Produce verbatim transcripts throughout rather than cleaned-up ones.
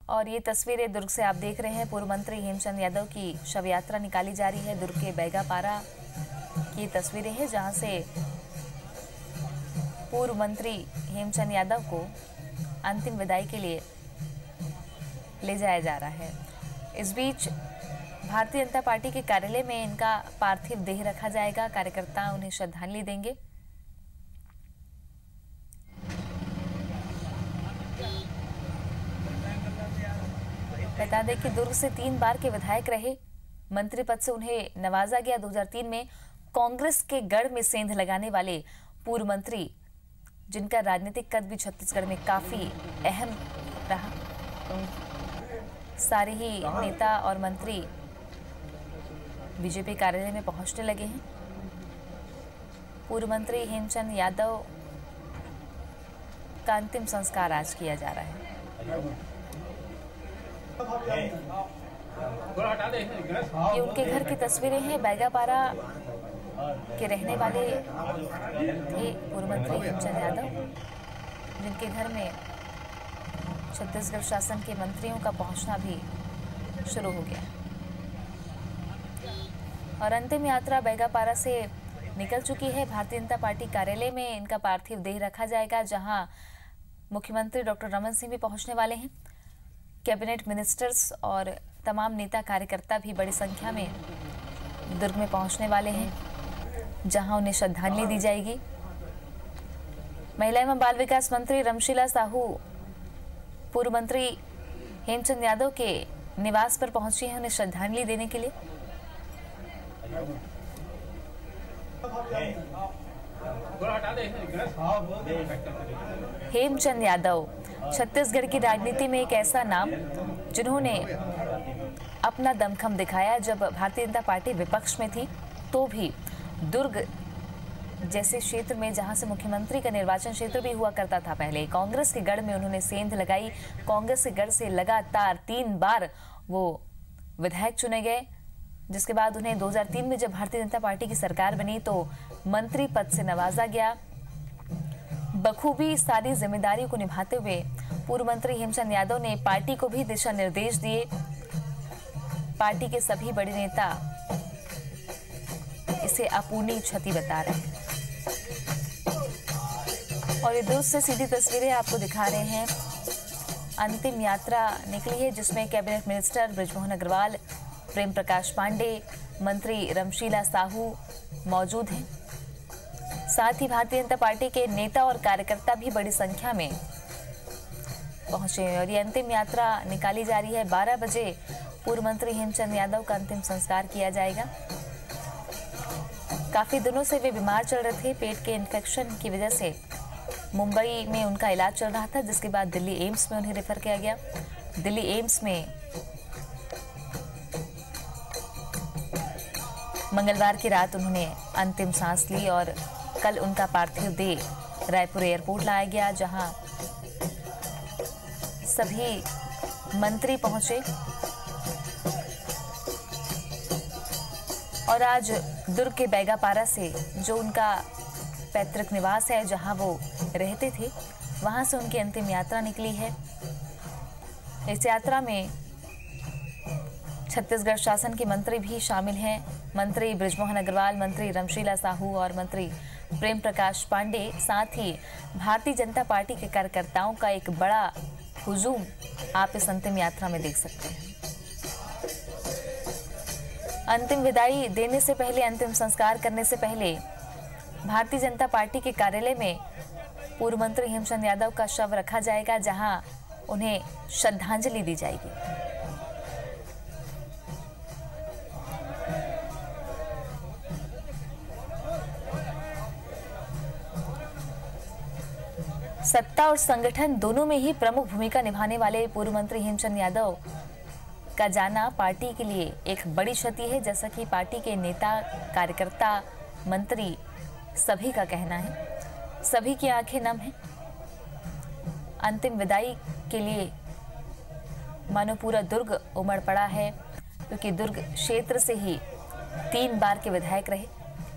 और ये तस्वीरें दुर्ग से आप देख रहे हैं। पूर्व मंत्री हेमचंद यादव की शव यात्रा निकाली जा रही है। दुर्ग के बैगापारा की तस्वीरें हैं जहां से पूर्व मंत्री हेमचंद यादव को अंतिम विदाई के लिए ले जाया जा रहा है। इस बीच भारतीय जनता पार्टी के कार्यालय में इनका पार्थिव देह रखा जाएगा। कार्यकर्ता उन्हें श्रद्धांजलि देंगे। बता दें कि दुर्ग से तीन बार के विधायक रहे। मंत्री पद से उन्हें नवाजा गया। दो हज़ार तीन में कांग्रेस के गढ़ में सेंध लगाने वाले पूर्व मंत्री, जिनका राजनीतिक कद भी छत्तीसगढ़ में काफी अहम रहा। सारे ही नेता और मंत्री बीजेपी कार्यालय में पहुंचने लगे हैं। पूर्व मंत्री हेमचंद यादव का अंतिम संस्कार आज किया जा रहा है। ये उनके घर की तस्वीरें हैं। बैगापारा के रहने वाले थे पूर्व मंत्री हेमचंद यादव, जिनके घर में छत्तीसगढ़ शासन के मंत्रियों का पहुंचना भी शुरू हो गया और अंतिम यात्रा बैगापारा से निकल चुकी है। भारतीय जनता पार्टी कार्यालय में इनका पार्थिव देह रखा जाएगा, जहां मुख्यमंत्री डॉक्टर रमन सिंह भी पहुंचने वाले हैं। कैबिनेट मिनिस्टर्स और तमाम नेता कार्यकर्ता भी बड़ी संख्या में दुर्ग में पहुंचने वाले हैं, जहां उन्हें श्रद्धांजलि दी जाएगी। महिला एवं बाल विकास मंत्री रमशीला साहू पूर्व मंत्री हेमचंद यादव के निवास पर पहुंची हैं उन्हें श्रद्धांजलि देने के लिए। हेमचंद यादव छत्तीसगढ़ की राजनीति में एक ऐसा नाम जिन्होंने अपना दमखम दिखाया। जब भारतीय जनता पार्टी विपक्ष में थी तो भी दुर्ग जैसे क्षेत्र में, जहां से मुख्यमंत्री का निर्वाचन क्षेत्र भी हुआ करता था पहले, कांग्रेस के गढ़ में उन्होंने सेंध लगाई। कांग्रेस के गढ़ से लगातार तीन बार वो विधायक चुने गए, जिसके बाद उन्हें दो हज़ार तीन में जब भारतीय जनता पार्टी की सरकार बनी तो मंत्री पद से नवाजा गया। बखूबी सारी जिम्मेदारियों को निभाते हुए पूर्व मंत्री हेमचंद यादव ने पार्टी को भी दिशा निर्देश दिए। पार्टी के सभी बड़े नेता इसे अपूर्णीय क्षति बता रहे हैं और ये दुर्ग से सीधी तस्वीरें आपको दिखा रहे हैं। अंतिम यात्रा निकली है जिसमें कैबिनेट मिनिस्टर बृजमोहन अग्रवाल, प्रेम प्रकाश पांडे, मंत्री रमशीला साहू मौजूद हैं। साथ ही भारतीय जनता पार्टी के नेता और कार्यकर्ता भी बड़ी संख्या में पहुंचे हैं और ये अंतिम यात्रा निकाली जा रही है। बारह बजे पूर्व मंत्री हेमचंद यादव का अंतिम संस्कार किया जाएगा। काफी दिनों से वे बीमार चल रहे थे। पेट के इन्फेक्शन की वजह से मुंबई में उनका इलाज चल रहा था, जिसके बाद दिल्ली एम्स में उन्हें रेफर किया गया। दिल्ली एम्स में मंगलवार की रात उन्होंने अंतिम सांस ली और कल उनका पार्थिव देह रायपुर एयरपोर्ट लाया गया, जहां सभी मंत्री पहुंचे और आज दुर्ग के बैगापारा से, जो उनका पैतृक निवास है, जहां वो रहते थे, वहां से उनकी अंतिम यात्रा निकली है। इस यात्रा में छत्तीसगढ़ शासन के मंत्री भी शामिल हैं। मंत्री बृजमोहन अग्रवाल, मंत्री रमशीला साहू और मंत्री प्रेम प्रकाश पांडे, साथ ही भारतीय जनता पार्टी के कार्यकर्ताओं का एक बड़ा हुजूम आप इस अंतिम यात्रा में देख सकते हैं। अंतिम विदाई देने से पहले, अंतिम संस्कार करने से पहले भारतीय जनता पार्टी के कार्यालय में पूर्व मंत्री हेमचंद यादव का शव रखा जाएगा, जहां उन्हें श्रद्धांजलि दी जाएगी। सत्ता और संगठन दोनों में ही प्रमुख भूमिका निभाने वाले पूर्व मंत्री हेमचंद यादव का जाना पार्टी के लिए एक बड़ी क्षति है, जैसा कि पार्टी के नेता, कार्यकर्ता, मंत्री सभी का कहना है। सभी की आंखें नम हैं। अंतिम विदाई के लिए मानो पूरा दुर्ग उमड़ पड़ा है, क्योंकि दुर्ग क्षेत्र से ही तीन बार के विधायक रहे।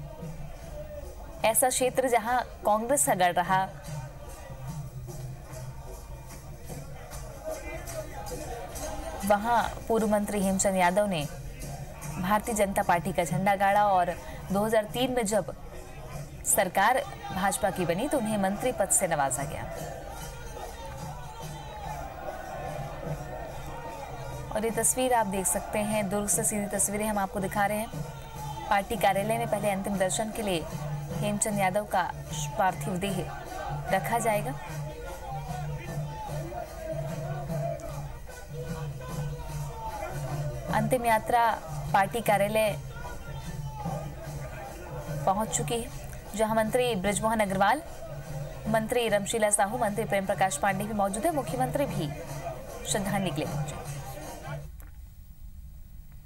ऐसा क्षेत्र जहां कांग्रेस का गढ़ रहा, वहां पूर्व मंत्री हेमचंद यादव ने भारतीय जनता पार्टी का झंडा गाड़ा और दो हज़ार तीन में जब सरकार भाजपा की बनी तो उन्हें मंत्री पद से नवाजा गया। और ये तस्वीर आप देख सकते हैं, दुर्ग से सीधी तस्वीरें हम आपको दिखा रहे हैं। पार्टी कार्यालय में पहले अंतिम दर्शन के लिए हेमचंद यादव का पार्थिव देह रखा जाएगा। अंतिम यात्रा पार्टी कार्यालय पहुंच चुकी है, जहां मंत्री बृजमोहन अग्रवाल, मंत्री रमशीला साहू, मंत्री प्रेम प्रकाश पांडे भी मौजूद है। मुख्यमंत्री भी श्रद्धांजलि के लिए पहुंचे।